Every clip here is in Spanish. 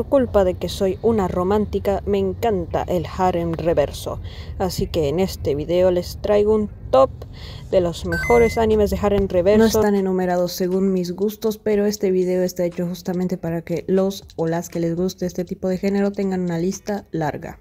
por culpa de que soy una romántica, me encanta el harem reverso. Así que en este video les traigo un top de los mejores animes de harem reverso. No están enumerados según mis gustos, pero este video está hecho justamente para que los o las que les guste este tipo de género tengan una lista larga.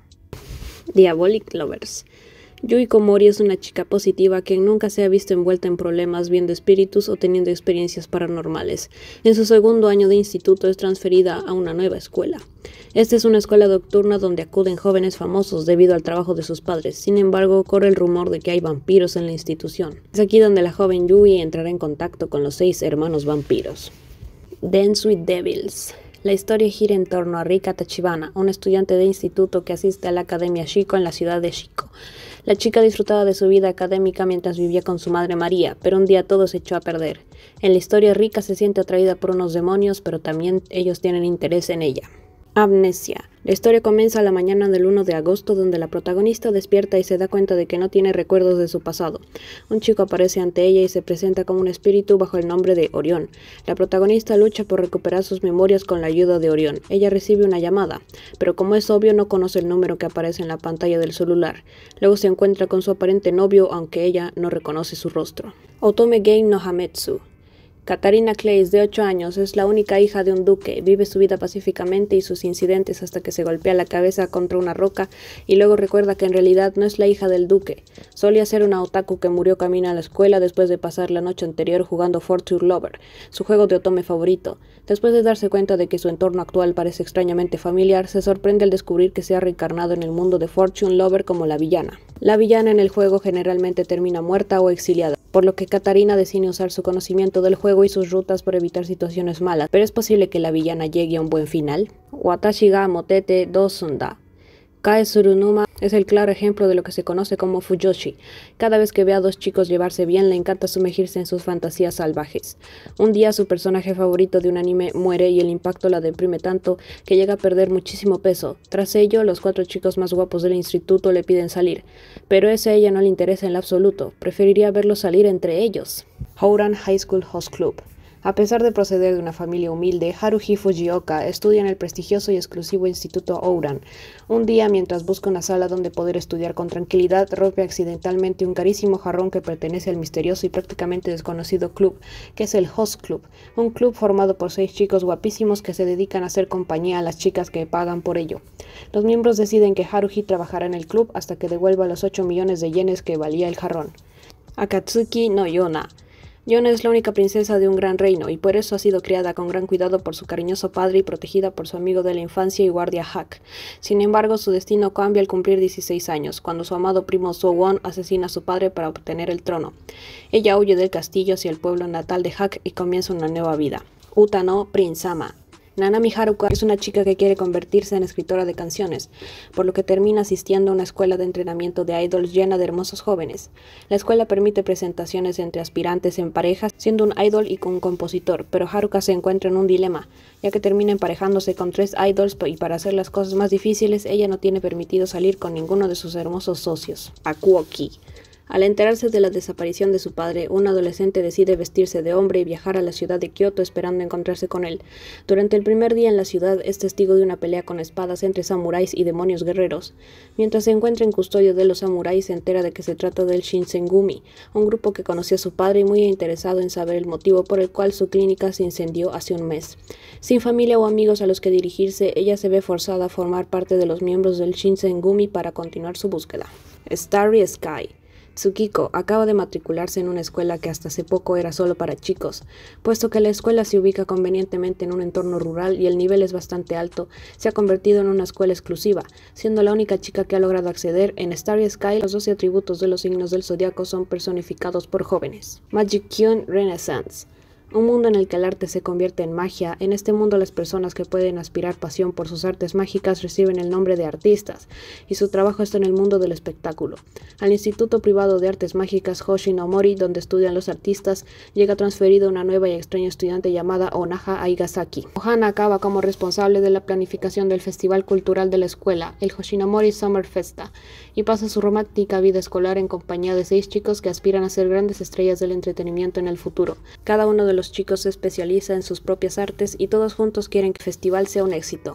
Diabolic Lovers. Yuiko Mori es una chica positiva que nunca se ha visto envuelta en problemas viendo espíritus o teniendo experiencias paranormales. En su segundo año de instituto es transferida a una nueva escuela. Esta es una escuela nocturna donde acuden jóvenes famosos debido al trabajo de sus padres. Sin embargo, corre el rumor de que hay vampiros en la institución. Es aquí donde la joven Yui entrará en contacto con los 6 hermanos vampiros. Dance with Devils. La historia gira en torno a Rika Tachibana, una estudiante de instituto que asiste a la Academia Shiko en la ciudad de Shiko. La chica disfrutaba de su vida académica mientras vivía con su madre María, pero un día todo se echó a perder. En la historia, Rika se siente atraída por unos demonios, pero también ellos tienen interés en ella. Amnesia. La historia comienza a la mañana del 1 de agosto, donde la protagonista despierta y se da cuenta de que no tiene recuerdos de su pasado. Un chico aparece ante ella y se presenta como un espíritu bajo el nombre de Orión. La protagonista lucha por recuperar sus memorias con la ayuda de Orión. Ella recibe una llamada, pero como es obvio no conoce el número que aparece en la pantalla del celular. Luego se encuentra con su aparente novio, aunque ella no reconoce su rostro. Otome Game no Hametsu. Katarina Clays, de 8 años, es la única hija de un duque. Vive su vida pacíficamente y sus incidentes hasta que se golpea la cabeza contra una roca y luego recuerda que en realidad no es la hija del duque. Solía ser una otaku que murió camino a la escuela después de pasar la noche anterior jugando Fortune Lover, su juego de otome favorito. Después de darse cuenta de que su entorno actual parece extrañamente familiar, se sorprende al descubrir que se ha reencarnado en el mundo de Fortune Lover como la villana. La villana en el juego generalmente termina muerta o exiliada, por lo que Katarina decide usar su conocimiento del juego y sus rutas para evitar situaciones malas. ¿Pero es posible que la villana llegue a un buen final? Watashi ga motete dosunda. Kae Surunuma es el claro ejemplo de lo que se conoce como fujoshi. Cada vez que ve a 2 chicos llevarse bien, le encanta sumergirse en sus fantasías salvajes. Un día su personaje favorito de un anime muere y el impacto la deprime tanto que llega a perder muchísimo peso. Tras ello, los 4 chicos más guapos del instituto le piden salir, pero ese a ella no le interesa en lo absoluto. Preferiría verlos salir entre ellos. Houran High School Host Club. A pesar de proceder de una familia humilde, Haruhi Fujioka estudia en el prestigioso y exclusivo Instituto Ouran. Un día, mientras busca una sala donde poder estudiar con tranquilidad, rompe accidentalmente un carísimo jarrón que pertenece al misterioso y prácticamente desconocido club, que es el Host Club, un club formado por 6 chicos guapísimos que se dedican a hacer compañía a las chicas que pagan por ello. Los miembros deciden que Haruhi trabajará en el club hasta que devuelva los 8 millones de yenes que valía el jarrón. Akatsuki no Yona. Yona es la única princesa de un gran reino y por eso ha sido criada con gran cuidado por su cariñoso padre y protegida por su amigo de la infancia y guardia Hak. Sin embargo, su destino cambia al cumplir 16 años, cuando su amado primo So-won asesina a su padre para obtener el trono. Ella huye del castillo hacia el pueblo natal de Hak y comienza una nueva vida. Uta no Prince-sama. Nanami Haruka es una chica que quiere convertirse en escritora de canciones, por lo que termina asistiendo a una escuela de entrenamiento de idols llena de hermosos jóvenes. La escuela permite presentaciones entre aspirantes en parejas, siendo un idol y un compositor, pero Haruka se encuentra en un dilema, ya que termina emparejándose con 3 idols y para hacer las cosas más difíciles, ella no tiene permitido salir con ninguno de sus hermosos socios. Akuoki. Al enterarse de la desaparición de su padre, un adolescente decide vestirse de hombre y viajar a la ciudad de Kioto esperando encontrarse con él. Durante el primer día en la ciudad es testigo de una pelea con espadas entre samuráis y demonios guerreros. Mientras se encuentra en custodia de los samuráis, se entera de que se trata del Shinsengumi, un grupo que conoció a su padre y muy interesado en saber el motivo por el cual su clínica se incendió hace un mes. Sin familia o amigos a los que dirigirse, ella se ve forzada a formar parte de los miembros del Shinsengumi para continuar su búsqueda. Starry Sky. Tsukiko acaba de matricularse en una escuela que hasta hace poco era solo para chicos. Puesto que la escuela se ubica convenientemente en un entorno rural y el nivel es bastante alto, se ha convertido en una escuela exclusiva, siendo la única chica que ha logrado acceder. En Starry Sky, los 12 atributos de los signos del zodiaco son personificados por jóvenes. Magic Kyun Renaissance. Un mundo en el que el arte se convierte en magia. En este mundo las personas que pueden aspirar pasión por sus artes mágicas reciben el nombre de artistas, y su trabajo está en el mundo del espectáculo. Al Instituto Privado de Artes Mágicas Hoshi no Mori, donde estudian los artistas, llega transferida una nueva y extraña estudiante llamada Onaha Aigasaki. Ohana acaba como responsable de la planificación del festival cultural de la escuela, el Hoshinomori Summer Festa, y pasa su romántica vida escolar en compañía de 6 chicos que aspiran a ser grandes estrellas del entretenimiento en el futuro. Cada uno de los chicos se especializa en sus propias artes y todos juntos quieren que el festival sea un éxito.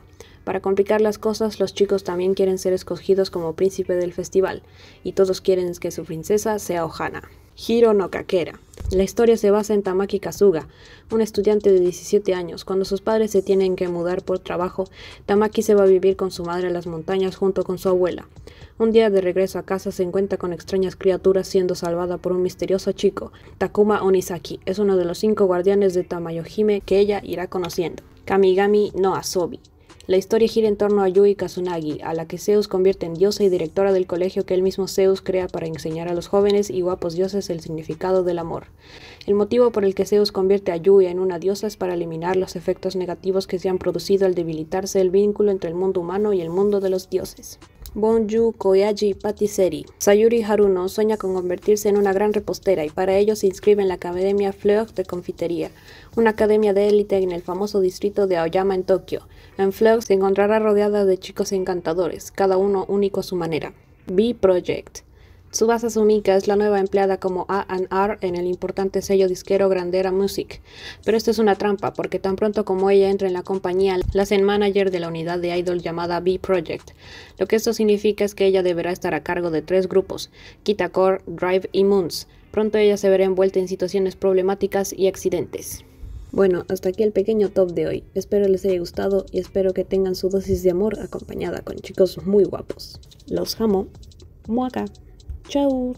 Para complicar las cosas, los chicos también quieren ser escogidos como príncipe del festival, y todos quieren que su princesa sea Ohana. Hiro no Kakera. La historia se basa en Tamaki Kasuga, un estudiante de 17 años. Cuando sus padres se tienen que mudar por trabajo, Tamaki se va a vivir con su madre a las montañas junto con su abuela. Un día de regreso a casa se encuentra con extrañas criaturas siendo salvada por un misterioso chico. Takuma Onisaki es uno de los 5 guardianes de Tamayohime que ella irá conociendo. Kamigami no Asobi. La historia gira en torno a Yui Kazunagi, a la que Zeus convierte en diosa y directora del colegio que el mismo Zeus crea para enseñar a los jóvenes y guapos dioses el significado del amor. El motivo por el que Zeus convierte a Yui en una diosa es para eliminar los efectos negativos que se han producido al debilitarse el vínculo entre el mundo humano y el mundo de los dioses. Bonju Koyaji Patisserie. Sayuri Haruno sueña con convertirse en una gran repostera y para ello se inscribe en la Academia Fleur de Confitería, una academia de élite en el famoso distrito de Aoyama en Tokio. En Fleur se encontrará rodeada de chicos encantadores, cada uno único a su manera. B-Project. Tsubasa Sumika es la nueva empleada como A&R en el importante sello disquero Grandera Music, pero esto es una trampa porque tan pronto como ella entra en la compañía, la hacen manager de la unidad de idol llamada B-Project. Lo que esto significa es que ella deberá estar a cargo de 3 grupos, Kita-core, Drive y Moons. Pronto ella se verá envuelta en situaciones problemáticas y accidentes. Bueno, hasta aquí el pequeño top de hoy. Espero les haya gustado y espero que tengan su dosis de amor acompañada con chicos muy guapos. Los amo. Muaca. Chau.